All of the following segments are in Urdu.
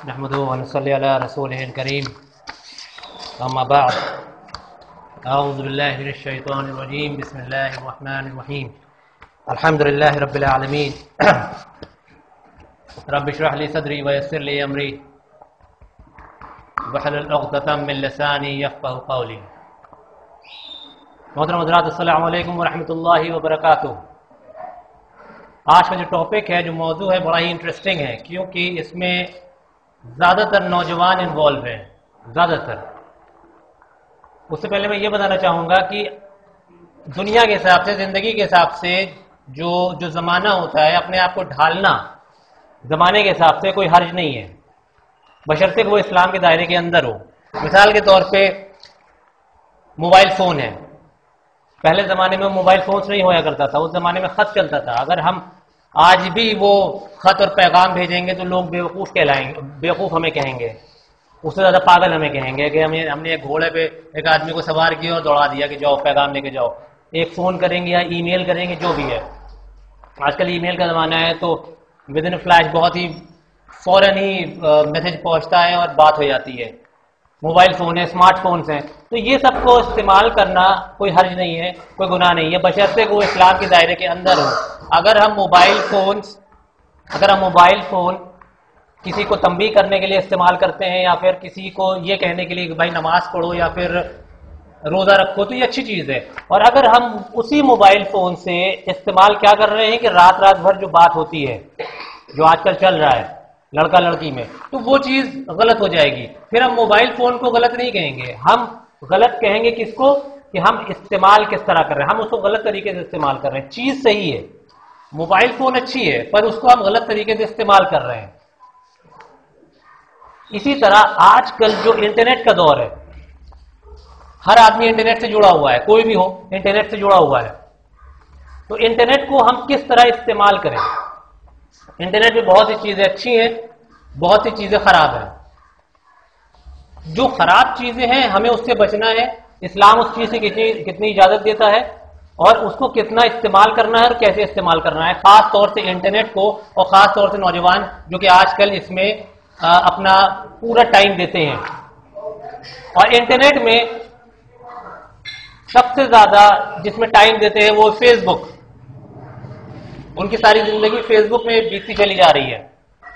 नहमदुहु व नसल्ली अला रसूलिहिल करीम अम्मा बाद अऊज़ु बिल्लाहि मिनश शैतानिर रजीम बिस्मिल्लाहिर रहमानिर रहीम अल्हम्दुलिल्लाहि रब्बिल आलमीन रब्बि इश्रह ली सदरी व यस्सिर ली अमरी वहलुल उक़दतम मिन लिसानी यफ़क़हू क़ौली। मोहतरम हज़रात, अस्सलामु अलैकुम व रहमतुल्लाहि व बरकातुहू। आज का जो टॉपिक है, जो मौजू है, बड़ा ही इंटरेस्टिंग है क्योंकि इसमें ज़्यादातर नौजवान इन्वॉल्व हैं, ज़्यादातर। उससे पहले मैं ये बताना चाहूँगा कि दुनिया के हिसाब से, ज़िंदगी के हिसाब से जो ज़माना होता है, अपने आप को ढालना ज़माने के हिसाब से कोई हर्ज नहीं है, बशर्ते कि वो इस्लाम के दायरे के अंदर हो। मिसाल के तौर पे मोबाइल फ़ोन है। पहले ज़माने में मोबाइल फ़ोन्स नहीं होया करता था, उस ज़माने में ख़त चलता था। अगर हम आज भी वो ख़त और पैगाम भेजेंगे तो लोग बेवकूफ़ कहलाएंगे, बेवकूफ़ हमें कहेंगे, उससे ज़्यादा पागल हमें कहेंगे कि हमने एक घोड़े पे एक आदमी को सवार किया और दौड़ा दिया कि जाओ पैगाम लेके जाओ। एक फ़ोन करेंगे या ईमेल करेंगे, जो भी है। आजकल ईमेल का ज़माना है तो विद इन फ्लैश बहुत ही फ़ौरन ही मैसेज पहुँचता है और बात हो जाती है। मोबाइल फ़ोन है, स्मार्टफोन्स हैं, तो ये सबको इस्तेमाल करना कोई हर्ज नहीं है, कोई गुनाह नहीं है, बशर्ते कि वो इस्लाम के दायरे के अंदर हो। अगर हम मोबाइल फ़ोन किसी को तंबीह करने के लिए इस्तेमाल करते हैं या फिर किसी को ये कहने के लिए कि भाई नमाज पढ़ो या फिर रोज़ा रखो, तो ये अच्छी चीज़ है। और अगर हम उसी मोबाइल फ़ोन से इस्तेमाल क्या कर रहे हैं कि रात रात भर जो बात होती है, जो आजकल चल रहा है लड़का लड़की में, तो वो चीज़ गलत हो जाएगी। फिर हम मोबाइल फ़ोन को गलत नहीं कहेंगे, हम गलत कहेंगे किसको, कि हम इस्तेमाल किस तरह कर रहे हैं, हम उसको गलत तरीके से इस्तेमाल कर रहे हैं। चीज़ सही है, मोबाइल फ़ोन अच्छी है, पर उसको हम गलत तरीके से इस्तेमाल कर रहे हैं। इसी तरह आजकल जो इंटरनेट का दौर है, हर आदमी इंटरनेट से जुड़ा हुआ है, कोई भी हो इंटरनेट से जुड़ा हुआ है। तो इंटरनेट को हम किस तरह इस्तेमाल करें। इंटरनेट में बहुत सी चीजें अच्छी हैं, बहुत सी चीजें खराब हैं। जो खराब चीजें हैं हमें उससे बचना है। इस्लाम उस चीज से कितनी इजाजत देता है और उसको कितना इस्तेमाल करना है और कैसे इस्तेमाल करना है, खास तौर से इंटरनेट को, और खास तौर से नौजवान जो कि आजकल इसमें अपना पूरा टाइम देते हैं। और इंटरनेट में सबसे ज्यादा जिसमें टाइम देते हैं वो फेसबुक। उनकी सारी जिंदगी फेसबुक में बीतती चली जा रही है।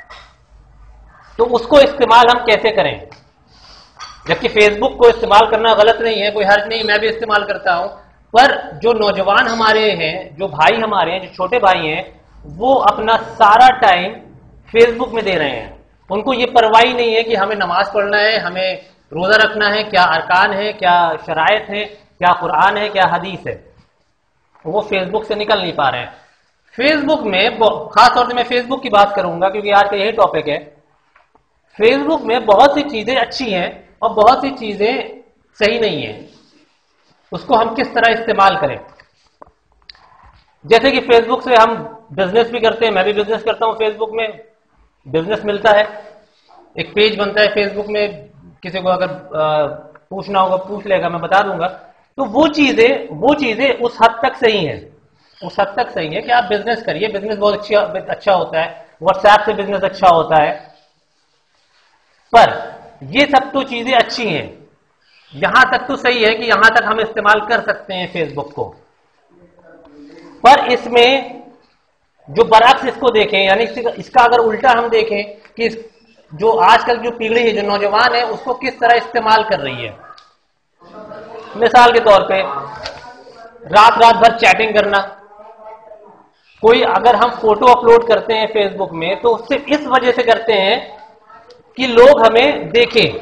तो उसको इस्तेमाल हम कैसे करें, जबकि फेसबुक को इस्तेमाल करना गलत नहीं है, कोई हर्ज नहीं, मैं भी इस्तेमाल करता हूं। पर जो नौजवान हमारे हैं, जो भाई हमारे हैं, जो छोटे भाई हैं, वो अपना सारा टाइम फेसबुक में दे रहे हैं। उनको ये परवाह नहीं है कि हमें नमाज पढ़ना है, हमें रोजा रखना है, क्या अरकान है, क्या शराइत है, क्या कुरान है, क्या हदीस है। वो फेसबुक से निकल नहीं पा रहे हैं। फेसबुक में, खास तौर से मैं फेसबुक की बात करूंगा क्योंकि आज का यही टॉपिक है। फेसबुक में बहुत सी चीजें अच्छी हैं और बहुत सी चीजें सही नहीं है। उसको हम किस तरह इस्तेमाल करें। जैसे कि फेसबुक से हम बिजनेस भी करते हैं, मैं भी बिजनेस करता हूं। फेसबुक में बिजनेस मिलता है, एक पेज बनता है फेसबुक में, किसी को अगर पूछना होगा पूछ लेगा, मैं बता दूंगा। तो वो चीजें उस हद तक सही हैं, उस हद तक सही है कि आप बिजनेस करिए, बिजनेस बहुत अच्छा होता है, व्हाट्सएप से बिजनेस अच्छा होता है। पर ये सब तो चीजें अच्छी हैं, यहां तक तो सही है कि यहां तक हम इस्तेमाल कर सकते हैं फेसबुक को। पर इसमें जो बरअक्स इसको देखें, यानी इसका अगर उल्टा हम देखें कि जो आजकल जो पीढ़ी है, जो नौजवान है, उसको किस तरह इस्तेमाल कर रही है। मिसाल के तौर पे रात रात भर चैटिंग करना। कोई अगर हम फोटो अपलोड करते हैं फेसबुक में तो सिर्फ इस वजह से करते हैं कि लोग हमें देखें।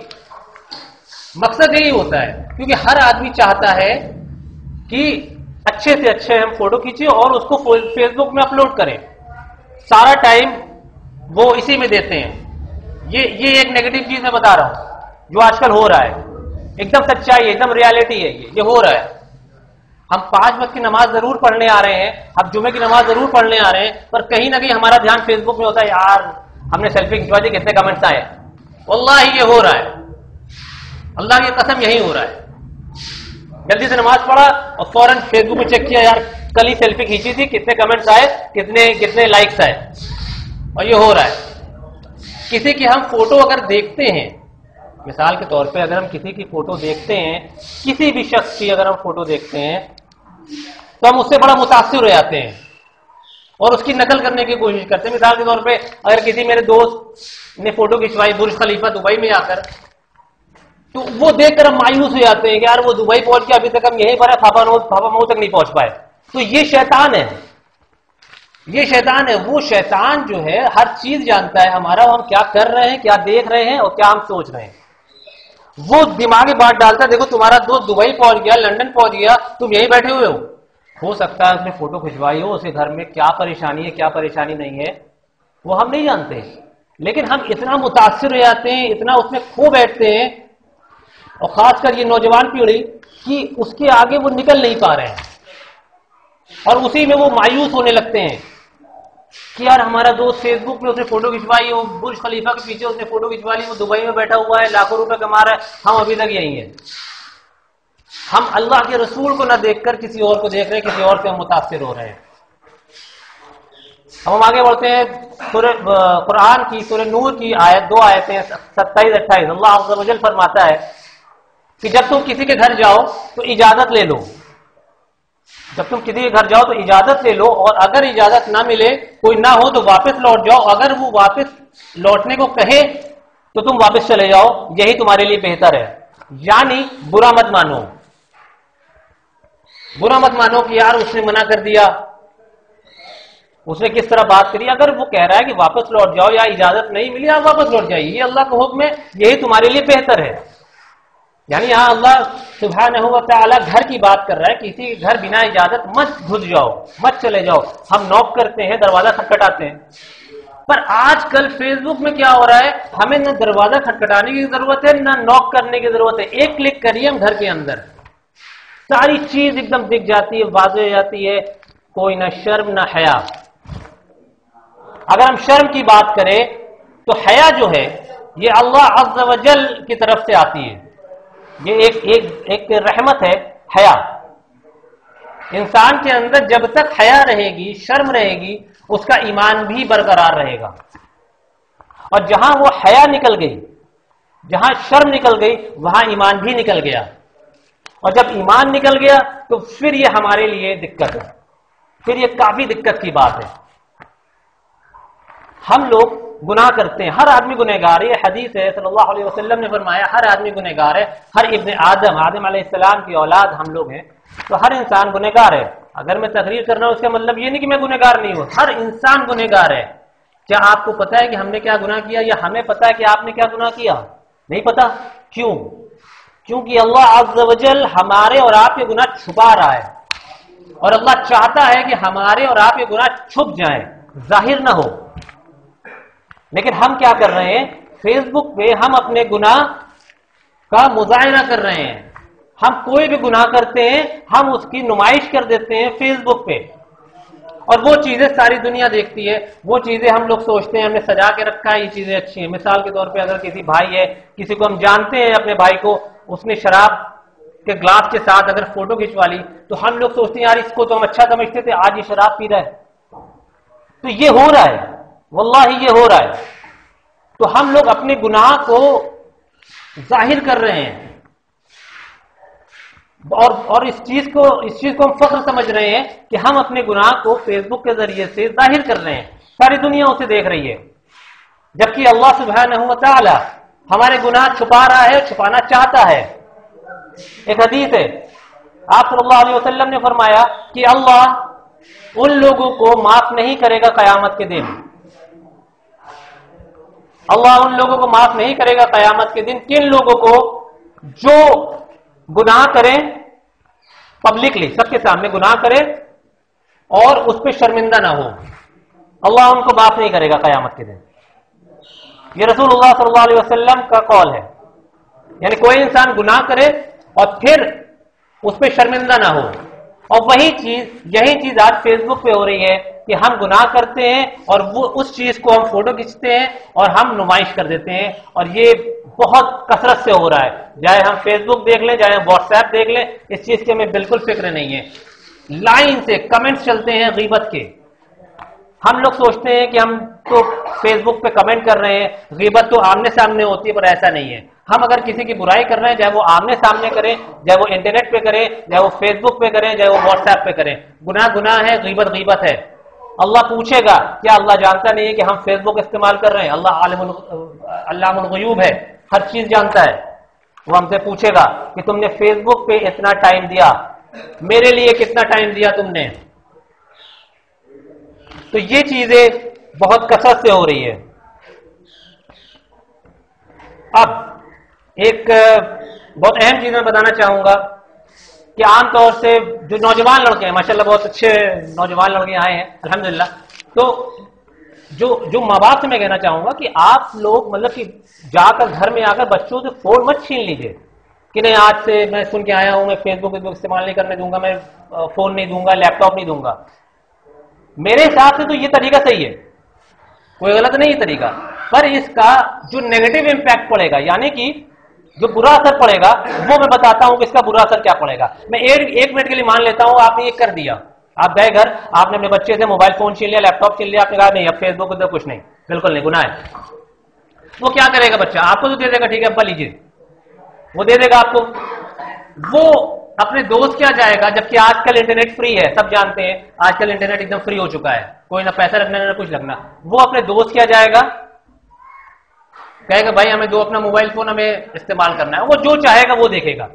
मकसद यही होता है क्योंकि हर आदमी चाहता है कि अच्छे से अच्छे हम फोटो खींचे और उसको फेसबुक में अपलोड करें। सारा टाइम वो इसी में देते हैं। ये एक नेगेटिव चीज मैं बता रहा हूं जो आजकल हो रहा है, एकदम सच्चाई है, एकदम रियलिटी है, ये हो रहा है। हम 5 वक्त की नमाज जरूर पढ़ने आ रहे हैं, हम जुमे की नमाज जरूर पढ़ने आ रहे हैं, पर कहीं ना कहीं हमारा ध्यान फेसबुक में होता है, यार हमने सेल्फी खिंचवा दी, कितने कमेंट्स आए। वल्लाही ये हो रहा है, अल्लाह की कसम यही हो रहा है। जल्दी से नमाज पढ़ा और फौरन फेसबुक में चेक किया, यार कल ही सेल्फी खींची थी, कितने कमेंट्स आए, कितने लाइक्स आए, और ये हो रहा है। کسی کی ہم فوٹو اگر دیکھتے ہیں، مثال کے طور پہ اگر ہم کسی کی فوٹو دیکھتے ہیں، کسی بھی شخص کی اگر ہم فوٹو دیکھتے ہیں تو ہم اس سے بڑا متاثر ہو جاتے ہیں اور اس کی نقل کرنے کی کوشش کرتے ہیں۔ مثال کے طور پہ اگر کسی میرے دوست نے فوٹو کھنچوائی برج خلیفہ دبئی میں آ کر، تو وہ دیکھ کر ہم مایوس ہو جاتے ہیں کہ یار وہ دبئی پہنچ کے ابھی تک ہم یہیں پر ہے، پھاپا مئو تک نہیں پہنچ پائے۔ تو یہ شیطان ہے، یہ شیطان ہے۔ وہ شیطان جو ہے ہر چیز جانتا ہے ہمارا، ہم کیا کر رہے ہیں، کیا دیکھ رہے ہیں اور کیا ہم سوچ رہے ہیں۔ وہ دماغی بات ڈالتا ہے، دیکھو تمہارا دوست دبئی پہنچ گیا، لندن پہنچ گیا، تم یہیں بیٹھے ہوئے ہو سکتا ہے اس نے فوٹو کھنچوائی ہو، اسے گھر میں کیا پریشانی ہے کیا پریشانی نہیں ہے وہ ہم نہیں جانتے، لیکن ہم اتنا متاثر ہو جاتے ہیں، اتنا اس میں کھو بیٹھتے ہیں، اور خاص کر یہ نوجوان پیڑھی کہ اس کے آگے وہ نکل نہیں پا رہے ہیں اور اسی میں وہ مایوس ہونے لگتے ہیں کہ یار ہمارا دوست فیس بک میں اس نے فوٹو کھنچوائی، وہ برج خلیفہ کے پیچھے اس نے فوٹو کھنچوا لی، وہ دبئی میں بیٹھا ہوا ہے، لاکھوں روپے کما رہا ہے، ہم ابھی تک یہی ہیں۔ ہم اللہ کے رسول کو نہ دیکھ کر کسی اور کو دیکھ رہے ہیں، کسی اور سے ہم متاثر ہو رہے ہیں۔ ہم آگے بڑھتے ہیں، سورہ قرآن کی سورہ نور کی آیت 2 آیتیں 27-28 اللہ عز و جل فرماتا ہے کہ جب تم کسی کے گھر جاؤ تو اجازت لے لو، جب تم کسی کے گھر جاؤ تو اجازت لے لو، اور اگر اجازت نہ ملے، کوئی نہ ہو تو واپس لوٹ جاؤ، اگر وہ واپس لوٹنے کو کہے تو تم واپس چلے جاؤ، یہی تمہارے لیے بہتر ہے۔ یعنی برا مت مانو، برا مت مانو کہ یار اس نے منع کر دیا، اس نے کس طرح بات کری۔ اگر وہ کہہ رہا ہے کہ واپس لوٹ جاؤ یا اجازت نہیں ملی آپ واپس لوٹ جائیے، یہ اللہ کا حکم ہے، یہی تمہارے لیے بہتر ہے۔ یعنی یہاں اللہ سبحانہ و تعالی گھر کی بات کر رہا ہے، کسی کے گھر بنا اجازت مت گھس جاؤ، مت چلے جاؤ۔ ہم نوک کرتے ہیں، دروازہ کھٹکھٹاتے ہیں، پر آج کل فیس بک میں کیا ہو رہا ہے، ہمیں نہ دروازہ کھٹکھٹانے کی ضرورت ہے نہ نوک کرنے کی ضرورت ہے، ایک کلک کریے ہم گھر کے اندر ساری چیز ایک دم دکھ جاتی ہے، واضح ہو جاتی ہے، کوئی نہ شرم نہ حیا۔ اگر ہم شرم کی بات کریں تو حیا جو ہے یہ اللہ عز و جل کی طرف سے آتی ہے، یہ ایک رحمت ہے حیا۔ انسان کے اندر جب تک حیا رہے گی، شرم رہے گی، اس کا ایمان بھی برقرار رہے گا، اور جہاں وہ حیا نکل گئی، جہاں شرم نکل گئی، وہاں ایمان بھی نکل گیا، اور جب ایمان نکل گیا تو پھر یہ ہمارے لیے دقت ہے، پھر یہ کافی دقت کی بات ہے۔ ہم لوگ گناہ کرتے ہیں، ہر آدمی گنہگار ہے، یہ حدیث ہے، صلی اللہ علیہ وسلم نے فرمایا ہر آدمی گنہگار ہے، ہر ابن آدم علیہ السلام کی اولاد ہم لوگ ہیں، تو ہر انسان گنہگار ہے۔ اگر میں تقریر کرنا ہوں اس کا مطلب یہ نہیں کہ میں گنہگار نہیں ہوں، ہر انسان گنہگار ہے۔ کیا آپ کو پتا ہے کہ ہم نے کیا گناہ کیا، یا ہمیں پتا ہے کہ آپ نے کیا گناہ کیا؟ نہیں پتا۔ کیوں؟ کیونکہ اللہ عز و جل ہمارے اور آپ کے گناہ چھپا رہا ہے، اور اللہ چاہتا ہے کہ ہمارے اور آپ کے گناہ چھپ جائیں، ظاہر نہ ہو۔ لیکن ہم کیا کر رہے ہیں، فیس بک پہ ہم اپنے گناہ کا مظاہرہ کر رہے ہیں، ہم کوئی بھی گناہ کرتے ہیں ہم اس کی نمائش کر دیتے ہیں فیس بک پہ، اور وہ چیزیں ساری دنیا دیکھتی ہے، وہ چیزیں ہم لوگ سوچتے ہیں ہم نے سجا کے رکھا ہے، یہ چیزیں اچھی ہیں۔ مثال کے طور پہ اگر کسی بھائی ہے، کسی کو ہم جانتے ہیں اپنے بھائی کو، اس نے شراب کے گلاس کے ساتھ اگر فوٹو کھنچوا لی تو ہم لوگ سوچتے ہیں یار اس کو تو ہم اچھا سمجھتے تھے، آج یہ شراب پی رہا ہے۔ تو یہ ہو رہا ہے، واللہ یہ ہو رہا ہے۔ تو ہم لوگ اپنے گناہ کو ظاہر کر رہے ہیں، اور اس چیز کو ہم فخر سمجھ رہے ہیں کہ ہم اپنے گناہ کو فیس بک کے ذریعے سے ظاہر کر رہے ہیں، ساری دنیا اسے دیکھ رہی ہے، جبکہ اللہ سبحانہ و تعالی ہمارے گناہ چھپا رہا ہے، چھپانا چاہتا ہے۔ ایک حدیث ہے، آپ صلی اللہ علیہ وسلم نے فرمایا کہ اللہ ان لوگوں کو معاف نہیں کرے گا قیامت کے دن، اللہ ان لوگوں کو معاف نہیں کرے گا قیامت کے دن، کن لوگوں کو؟ جو گناہ کریں پبلکلی، سب کے سامنے گناہ کرے اور اس پہ شرمندہ نہ ہو، اللہ ان کو معاف نہیں کرے گا قیامت کے دن۔ یہ رسول اللہ صلی اللہ علیہ وسلم کا قول ہے، یعنی کوئی انسان گناہ کرے اور پھر اس پہ شرمندہ نہ ہو، اور یہی چیز آج فیس بک پہ ہو رہی ہے کہ ہم گناہ کرتے ہیں اور وہ اس چیز کو ہم فوٹو کھینچتے ہیں اور ہم نمائش کر دیتے ہیں، اور یہ بہت کثرت سے ہو رہا ہے، چاہے ہم فیس بک دیکھ لیں، چاہے ہم واٹس ایپ دیکھ لیں، اس چیز کی ہمیں بالکل فکر نہیں ہے۔ لائن سے کمنٹس چلتے ہیں غیبت کے، ہم لوگ سوچتے ہیں کہ ہم تو فیس بک پہ کمنٹ کر رہے ہیں، غیبت تو آمنے سامنے ہوتی ہے، پر ایسا نہیں ہے. ہم اگر کسی کی برائی کر رہے ہیں، چاہے وہ آمنے سامنے کریں، چاہے وہ انٹرنیٹ پہ کریں، چاہے وہ فیس بک پہ کریں، چاہے وہ واٹس ایپ پہ کریں، گناہ گناہ ہے، غیبت غیبت ہے. اللہ پوچھے گا، کیا اللہ جانتا نہیں ہے کہ ہم فیس بک استعمال کر رہے ہیں؟ اللہ علام الغیوب ہے، ہر چیز جانتا ہے. وہ ہم سے پوچھے گا کہ تم نے فیس بک پہ اتنا ٹائم دیا، میرے لیے کتنا ٹائم دیا تم نے؟ تو یہ چیزیں بہت کثرت سے ہو رہی ہے. اب ایک بہت اہم چیز میں بتانا چاہوں گا کہ عام طور سے جو نوجوان لڑکے ہیں، ماشاءاللہ بہت اچھے نوجوان لڑکے آئے ہیں الحمدللہ، تو جو ماں باپ سے میں کہنا چاہوں گا کہ آپ لوگ مطلب کہ جا کر گھر میں آ کر بچوں سے فون مت چھین لیجیے کہ نہیں آج سے میں سن کے آیا ہوں میں فیس بک استعمال نہیں کرنے دوں گا، میں فون نہیں دوں گا، لیپ ٹاپ نہیں دوں گا. میرے حساب سے تو یہ طریقہ صحیح ہے، کوئی غلط نہیں یہ طریقہ، پر اس کا جو نیگیٹو امپیکٹ پڑے گا، یعنی کہ جو برا اثر پڑے گا، وہ میں بتاتا ہوں کہ اس کا برا اثر کیا پڑے گا. میں ایک منٹ کے لیے مان لیتا ہوں آپ نے یہ کر دیا، آپ گئے گھر، آپ نے اپنے بچے سے موبائل فون چھین لیا، لیپ ٹاپ چھین لیا، آپ نے کہا نہیں اب فیس بک ادھر کچھ نہیں، بالکل نہیں، گناہ ہے. وہ کیا کرے گا بچہ؟ آپ کو تو دے دے گا، ٹھیک ہے ابا لیجیے، وہ دے دے گا آپ کو. وہ اپنے دوست کیا جائے گا؟ جبکہ آج کل انٹرنیٹ فری ہے، سب جانتے ہیں آج کل انٹرنیٹ ایک دم فری ہو چکا ہے، کوئی نہ پیسہ رکھنا نہ کچھ لگنا. وہ اپنے دوست کیا جائے گا؟ کہے گا بھائی ہمیں دو اپنا موبائل فون، ہمیں استعمال کرنا ہے. وہ جو چاہے گا وہ دیکھے گا،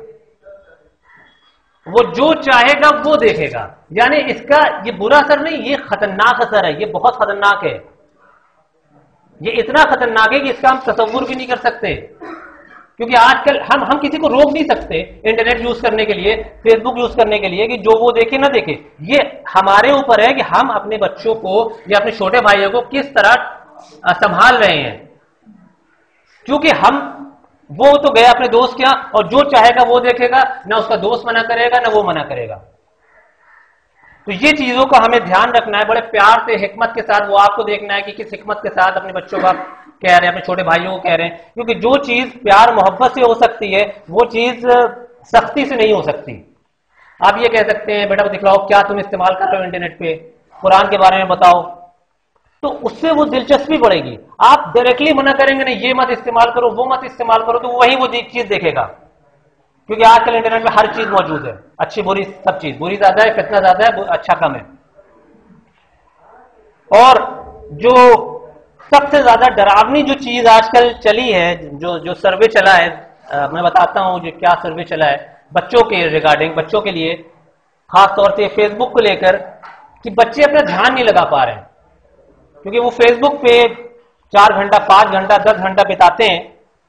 وہ جو چاہے گا وہ دیکھے گا. یعنی اس کا یہ برا اثر نہیں، یہ خطرناک اثر ہے، یہ بہت خطرناک ہے. یہ اتنا خطرناک ہے کہ اس کا ہم تصور بھی نہیں کر سکتے، کیونکہ آج کل ہم کسی کو روک نہیں سکتے انٹرنیٹ یوز کرنے کے لیے، فیس بک یوز کرنے کے لیے، کہ جو وہ دیکھے نہ دیکھے. یہ ہمارے اوپر ہے کہ ہم اپنے بچوں کو یا اپنے چھوٹے بھائیوں کو کس طرح سنبھال رہے ہیں. کیونکہ وہ تو گیا اپنے دوست کیا، اور جو چاہے گا وہ دیکھے گا، نہ اس کا دوست منع کرے گا نہ وہ منع کرے گا. تو یہ چیزوں کا ہمیں دھیان رکھنا ہے، بڑے پیار سے حکمت کے ساتھ. وہ آپ کو دیکھنا ہے کہ کس حکمت کے ساتھ اپنے بچوں کا کہہ رہے ہیں، اپنے چھوٹے بھائیوں کو کہہ رہے ہیں. کیونکہ جو چیز پیار محبت سے ہو سکتی ہے وہ چیز سختی سے نہیں ہو سکتی. آپ یہ کہہ سکتے ہیں بیٹا دکھلاؤ کیا تم استعمال کر رہے ہو انٹرنیٹ پہ، قرآن کے بارے میں بتاؤ، تو اس سے وہ دلچسپی بڑھے گی. آپ ڈائریکٹلی منع کریں گے نہیں یہ مت استعمال کرو وہ مت استعمال کرو، تو وہی وہ چیز دیکھے گا. کیونکہ آج کل انٹرنیٹ میں ہر چیز موجود ہے، اچھی بری سب چیز، بری زیادہ ہے، فتنہ زیادہ ہے، اچھا کم ہے. اور جو سب سے زیادہ ڈراونی جو چیز آج کل چلی ہے، جو سروے چلا ہے، میں بتاتا ہوں جو کیا سروے چلا ہے بچوں کے ریگارڈنگ، بچوں کے لیے خاص طور سے فیس بک کو لے کر، کہ بچے اپنا دھیان نہیں لگا پا رہے ہیں. کیونکہ وہ فیس بک پہ 4 گھنٹہ 5 گھنٹہ 10 گھنٹہ بتاتے ہیں.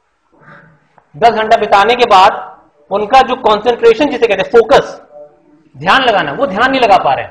10 گھنٹہ بتانے کے بعد ان کا جو کانسنٹریشن جسے کہتے ہیں فوکس، دھیان لگانا، وہ دھیان نہیں لگا پا رہے ہیں.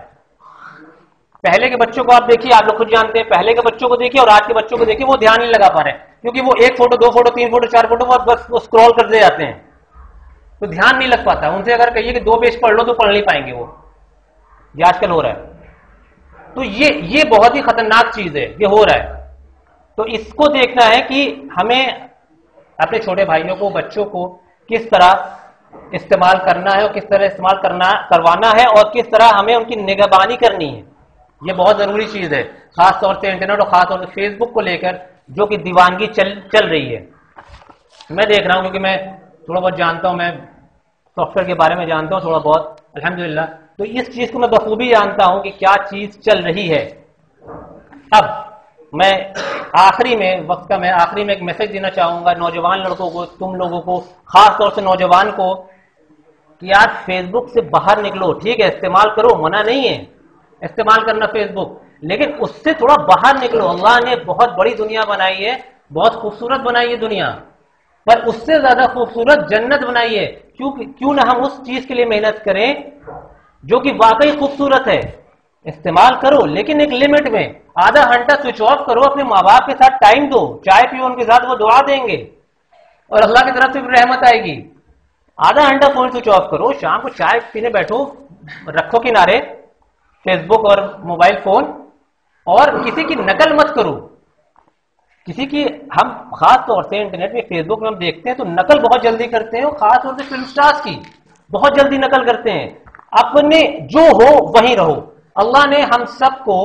پہلے کے بچوں کو آپ دیکھیے، آپ لوگ خود جانتے ہیں، پہلے کے بچوں کو دیکھیے اور آج کے بچوں کو دیکھیے، وہ دھیان نہیں لگا پا رہے ہیں. کیونکہ وہ 1 فوٹو 2 فوٹو 3 فوٹو 4 فوٹو بس وہ اسکرول کرتے جاتے ہیں، تو دھیان نہیں لگ پاتا. ان سے اگر کہیے کہ 2 پیج پڑھ لو تو پڑھ نہیں پائیں گے وہ. یہ آج کل ہو رہا ہے. تو یہ بہت ہی خطرناک چیز ہے، یہ ہو رہا ہے. تو اس کو دیکھنا ہے کہ ہمیں اپنے چھوٹے بھائیوں کو، بچوں کو کس طرح استعمال کرنا ہے اور کس طرح استعمال کروانا ہے، اور کس طرح ہمیں ان کی نگہبانی کرنی ہے. یہ بہت ضروری چیز ہے، خاص طور سے انٹرنیٹ اور خاص طور سے فیس بک کو لے کر جو کہ دیوانگی چل رہی ہے. میں دیکھ رہا ہوں کیونکہ میں تھوڑا بہت جانتا ہوں، میں سافٹ ویئر کے بارے میں جانتا ہوں تھوڑا بہت الحمدللہ، تو اس چیز کو میں بخوبی جانتا ہوں کہ کیا چیز چل رہی ہے. اب میں آخری میں ایک میسج دینا چاہوں گا نوجوان لڑکوں کو، تم لوگوں کو، خاص طور سے نوجوان کو، کہ آج فیس بک سے باہر نکلو. ٹھیک ہے استعمال کرو، منع نہیں ہے استعمال کرنا فیس بک، لیکن اس سے تھوڑا باہر نکلو. اللہ نے بہت بڑی دنیا بنائی ہے، بہت خوبصورت بنائی ہے دنیا، پر اس سے زیادہ خوبصورت جنت بنائی ہے. کیوں نہ ہم اس چیز کے لیے محنت کریں جو کہ واقعی خوبصورت ہے. استعمال کرو لیکن ایک لمٹ میں. آدھا گھنٹہ سوئچ آف کرو، اپنے ماں باپ کے ساتھ ٹائم دو، چائے پیو ان کے ساتھ، وہ دعا دیں گے اور اللہ کی طرف سے بھی رحمت آئے گی. آدھا گھنٹہ فون سوئچ آف کرو، شام کو چائے پینے بیٹھو، رکھو کنارے فیس بک اور موبائل فون، اور کسی کی نقل مت کرو. کسی کی ہم خاص طور سے انٹرنیٹ میں فیس بک میں ہم دیکھتے ہیں تو نقل بہت جلدی کرتے ہیں، اور خاص طور سے فلم سٹارز کی بہت جلدی نقل کرتے ہیں. اپنے جو ہو وہیں رہو. اللہ نے ہم سب کو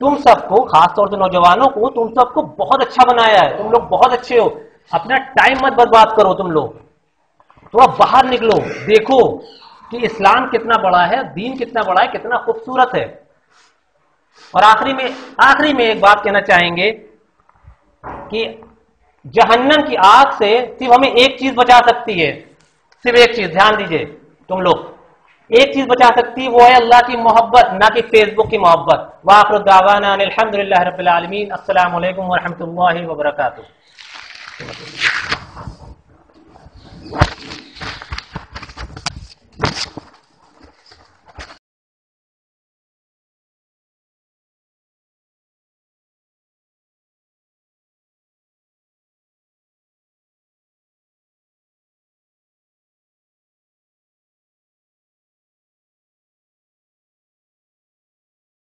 तुम सबको, खासतौर से नौजवानों को, तुम सबको बहुत अच्छा बनाया है, तुम लोग बहुत अच्छे हो, अपना टाइम मत बर्बाद करो तुम लोग, थोड़ा बाहर निकलो, देखो कि इस्लाम कितना बड़ा है, दीन कितना बड़ा है, कितना खूबसूरत है। और आखिरी में एक बात कहना चाहेंगे कि जहन्नम की आग से सिर्फ हमें एक चीज बचा सकती है, सिर्फ एक चीज, ध्यान दीजिए तुम लोग, एक चीज बचा सकती है, वो है अल्लाह की मोहब्बत, ना कि फेसबुक की मोहब्बत। वाखिर दावाना अनिल हम्दुलिल्लाहि रब्बिल आलमीन। अस्सलामु अलैकुम व रहमतुल्लाहि व बरकातुहू।